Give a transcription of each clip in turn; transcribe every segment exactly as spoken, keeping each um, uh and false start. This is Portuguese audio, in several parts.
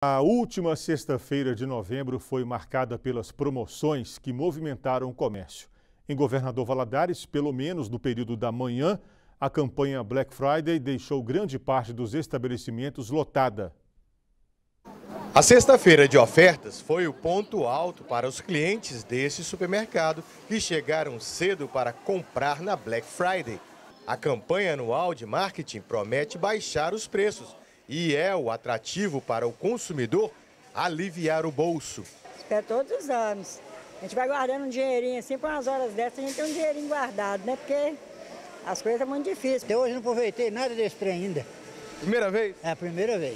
A última sexta-feira de novembro foi marcada pelas promoções que movimentaram o comércio. Em Governador Valadares, pelo menos no período da manhã, a campanha Black Friday deixou grande parte dos estabelecimentos lotada. A sexta-feira de ofertas foi o ponto alto para os clientes desse supermercado que chegaram cedo para comprar na Black Friday. A campanha anual de marketing promete baixar os preços e é o atrativo para o consumidor aliviar o bolso. Espero todos os anos. A gente vai guardando um dinheirinho assim, para umas horas dessas a gente tem um dinheirinho guardado, né? Porque as coisas são muito difíceis. Até hoje não aproveitei nada desse trem ainda. Primeira vez? É a primeira vez.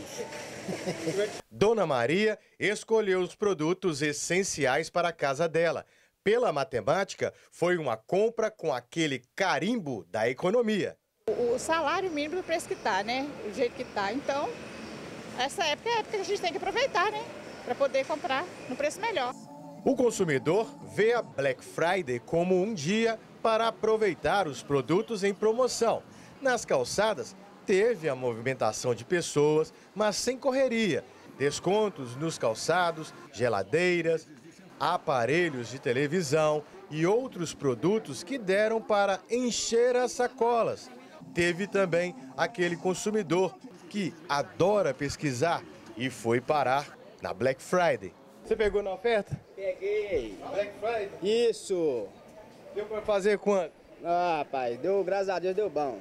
Dona Maria escolheu os produtos essenciais para a casa dela. Pela matemática, foi uma compra com aquele carimbo da economia. O salário mínimo do preço que está, né? O jeito que está. Então, essa época é a época que a gente tem que aproveitar, né? Para poder comprar no preço melhor. O consumidor vê a Black Friday como um dia para aproveitar os produtos em promoção. Nas calçadas, teve a movimentação de pessoas, mas sem correria. Descontos nos calçados, geladeiras, aparelhos de televisão e outros produtos que deram para encher as sacolas. Teve também aquele consumidor que adora pesquisar e foi parar na Black Friday. Você pegou na oferta? Peguei. Black Friday? Isso. Deu para fazer quanto? Ah, rapaz, deu, graças a Deus deu bom.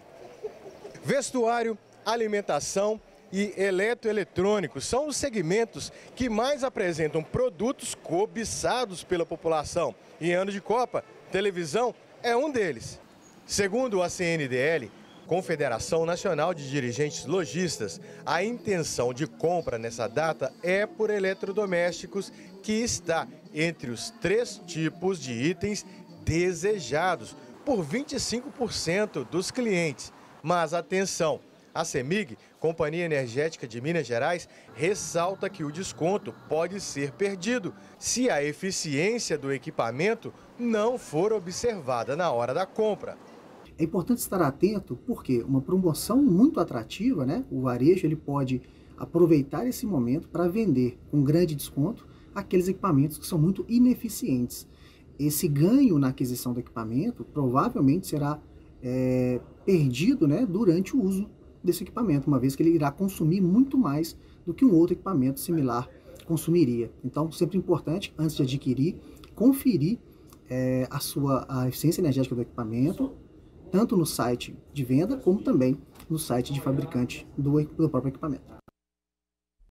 Vestuário, alimentação e eletroeletrônicos são os segmentos que mais apresentam produtos cobiçados pela população. Em ano de Copa, televisão é um deles. Segundo a C N D L, Confederação Nacional de Dirigentes Lojistas, a intenção de compra nessa data é por eletrodomésticos, que está entre os três tipos de itens desejados por vinte e cinco por cento dos clientes. Mas atenção, a CEMIG, Companhia Energética de Minas Gerais, ressalta que o desconto pode ser perdido se a eficiência do equipamento não for observada na hora da compra. É importante estar atento porque uma promoção muito atrativa, né? O varejo ele pode aproveitar esse momento para vender com grande desconto aqueles equipamentos que são muito ineficientes. Esse ganho na aquisição do equipamento provavelmente será é, perdido, né, durante o uso desse equipamento, uma vez que ele irá consumir muito mais do que um outro equipamento similar consumiria. Então, sempre importante, antes de adquirir, conferir é, a sua a eficiência energética do equipamento, tanto no site de venda, como também no site de fabricante do, do próprio equipamento.